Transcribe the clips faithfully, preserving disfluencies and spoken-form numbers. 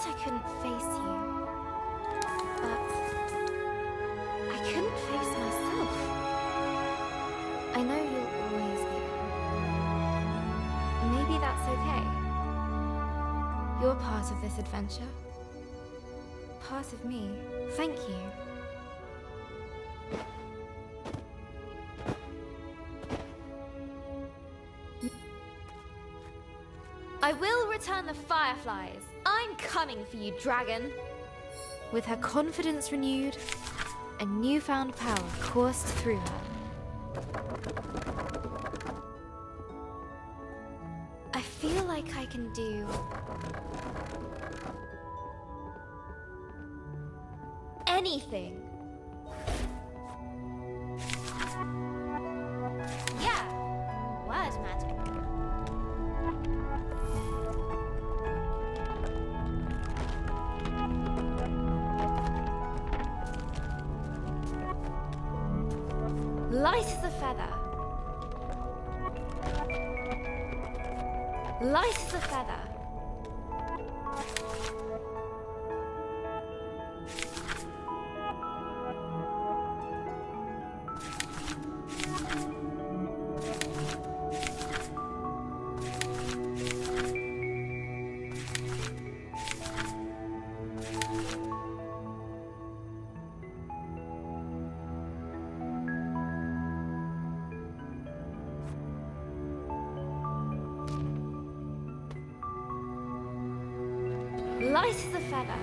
I couldn't face you, but I couldn't face myself. I know you'll always be there. Maybe that's okay. You're part of this adventure. Part of me. Thank you. I will return the fireflies. I'm coming for you, dragon. With her confidence renewed, a newfound power coursed through her. I feel like I can do anything. Yeah, word magic. Light as a feather. Light as a feather. Light as a feather.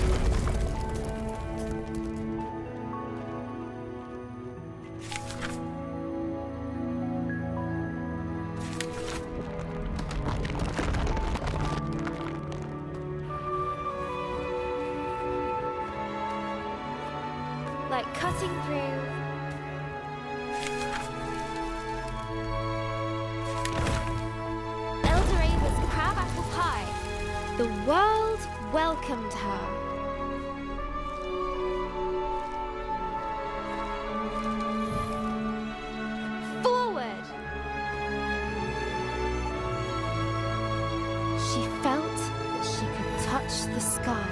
Like cutting through Eldoraven's crabapple pie. The world welcomed her. Forward! She felt that she could touch the sky.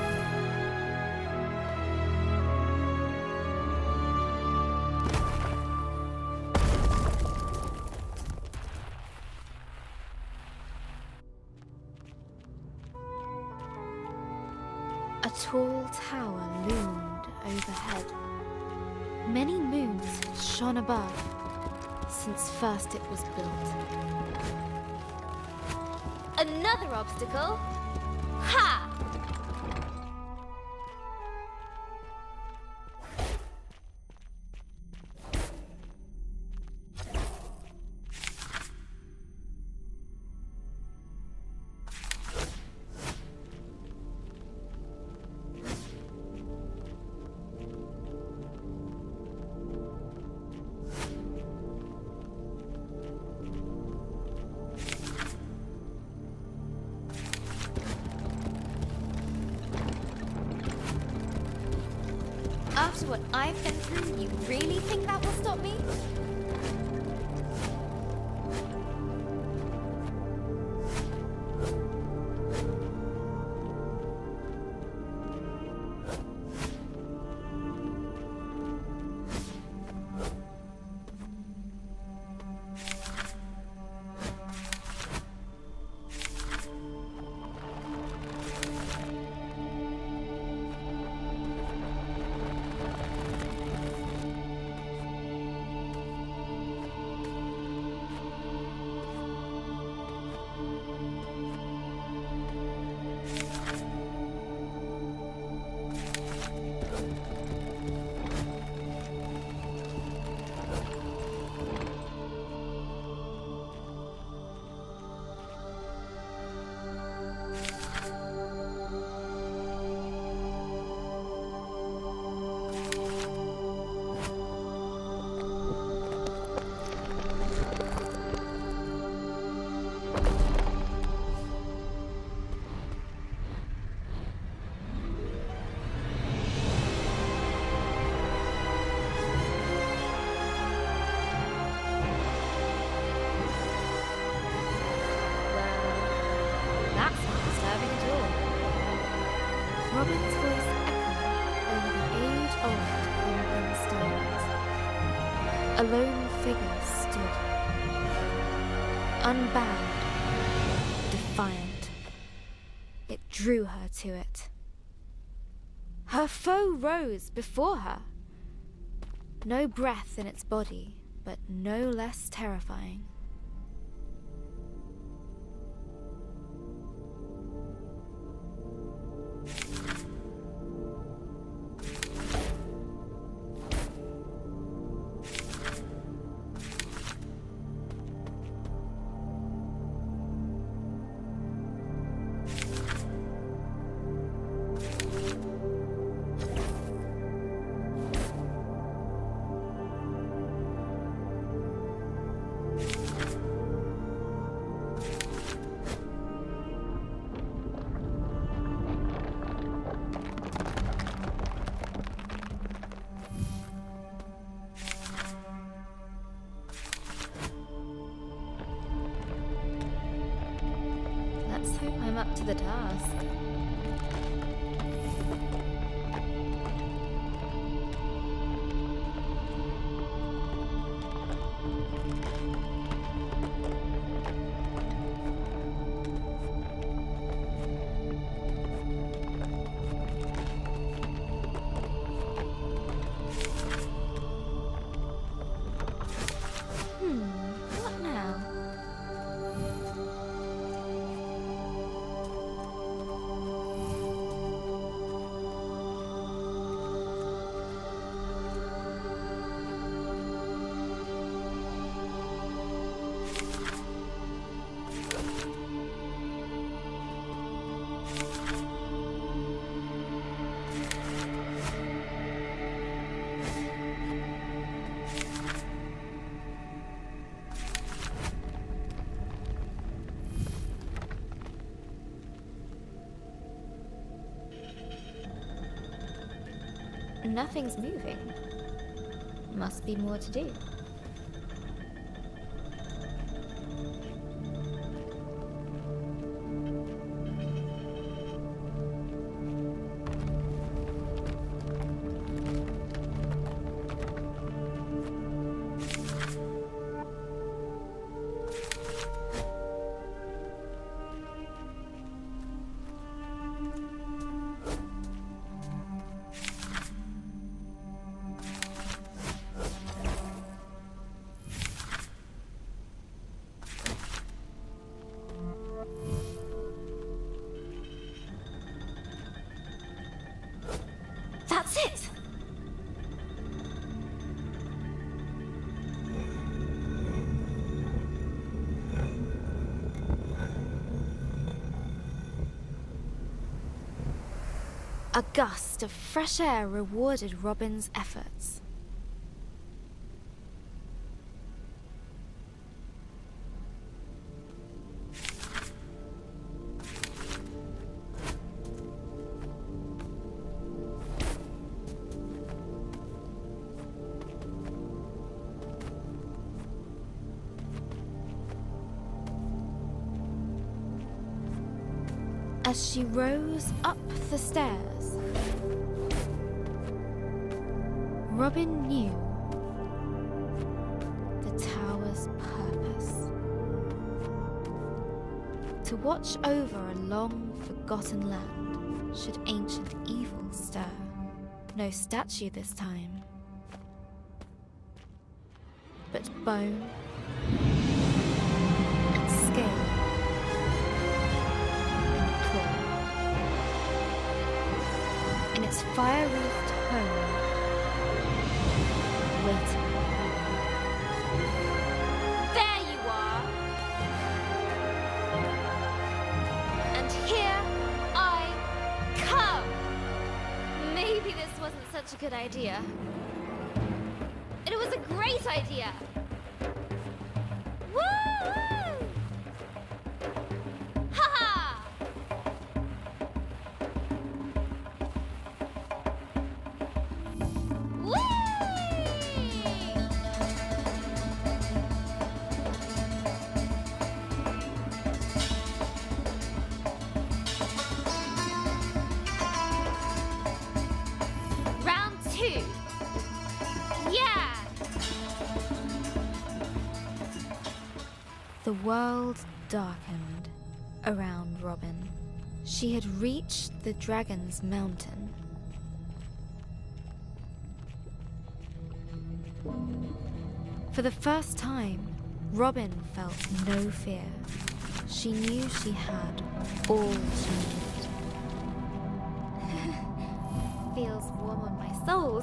A tall tower loomed overhead. Many moons shone above since first it was built. Another obstacle? Ha! After what I've been through, you really think that will stop me? Robin's voice echoed over the age-old crumbling stones. A lone figure stood, unbound, defiant. It drew her to it. Her foe rose before her. No breath in its body, but no less terrifying. Let's hope I'm up to the task. Hmm, what now? Nothing's moving. Must be more to do. That's it! A gust of fresh air rewarded Robin's efforts. As she rose up the stairs, Robin knew the tower's purpose. To watch over a long-forgotten land should ancient evil stir. No statue this time, but bone and scale. In its fire-roofed home, waiting. There you are! And here I come! Maybe this wasn't such a good idea. It was a great idea! Woo! Ha-ha! The world darkened around Robin. She had reached the Dragon's Mountain. For the first time, Robin felt no fear. She knew she had all she needed. Feels warm on my soles.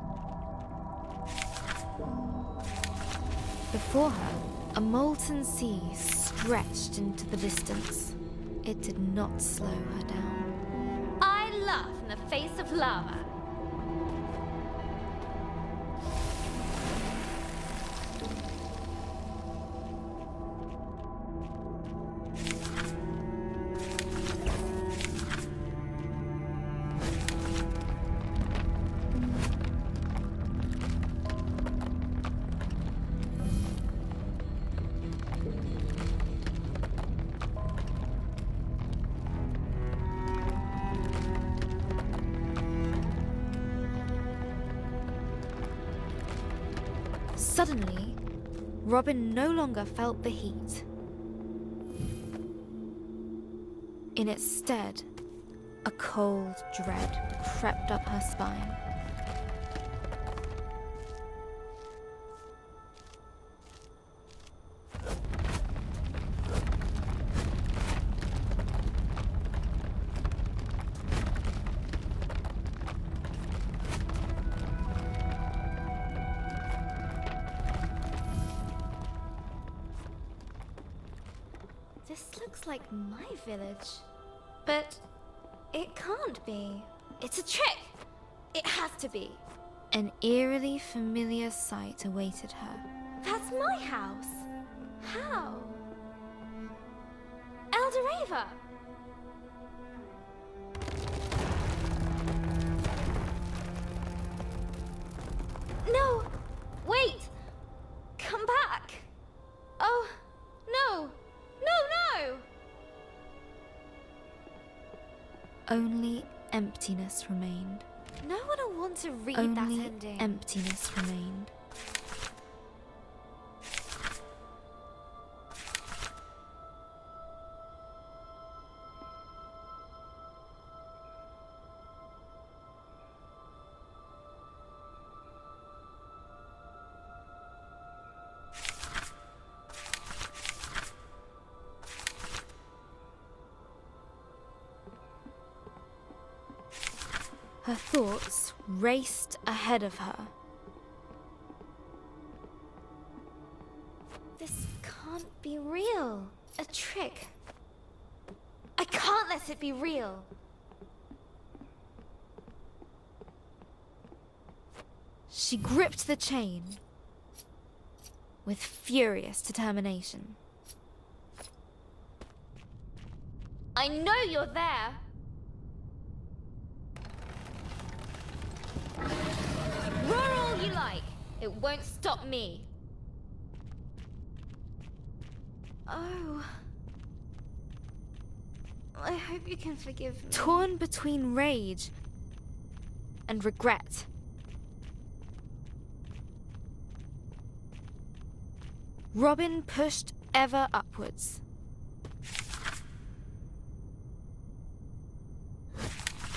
Before her, a molten sea stretched into the distance. It did not slow her down. I laugh in the face of lava. Suddenly, Robin no longer felt the heat. In its stead, a cold dread crept up her spine. This looks like my village. But it can't be. It's a trick! It has to be. An eerily familiar sight awaited her. That's my house. How? Eldoreva! No! Wait! Come back! Oh, no! No, no! Only emptiness remained. No one will want to read Only that ending. emptiness remained. Her thoughts raced ahead of her. This can't be real. A trick. I can't let it be real. She gripped the chain with furious determination. I know you're there. Roar all you like. It won't stop me. Oh. I hope you can forgive me. Torn between rage and regret, Robin pushed ever upwards.